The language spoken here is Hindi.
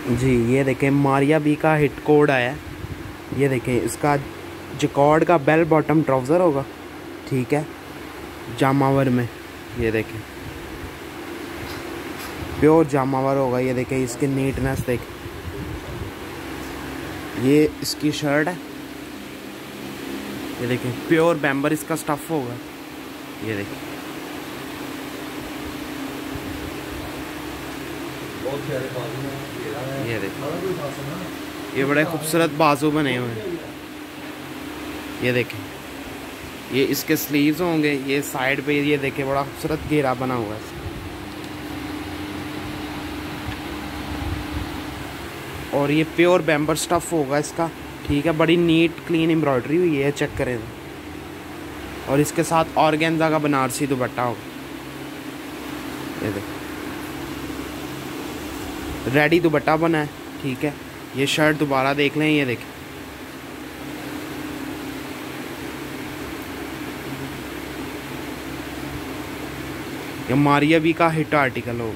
जी ये देखें मारिया बी का हिट कोड आया। ये देखें इसका जकॉर्ड का बेल बॉटम ट्राउज़र होगा, ठीक है, जामावर में। ये देखें प्योर जामावर होगा। ये देखें इसकी नीटनेस देखें। ये इसकी शर्ट है। ये देखें प्योर बैम्बर इसका स्टफ़ होगा। ये देखें ये देखें ये बड़े खूबसूरत बाजू बने हुए हैं। ये देखें ये इसके स्लीव्स होंगे। ये साइड पे ये देखें बड़ा खूबसूरत घेरा बना हुआ है। और ये प्योर बैम्बर स्टफ़ होगा इसका, ठीक है। बड़ी नीट क्लीन एम्ब्रॉयडरी हुई है, चेक करें। और इसके साथ ऑर्गेन्जा का बनारसी दुपट्टा होगा। ये देखें रेडी दुपट्टा बना है, ठीक है। ये शर्ट दोबारा देख लें। ये देखें ये मारिया बी का हिट आर्टिकल होगा।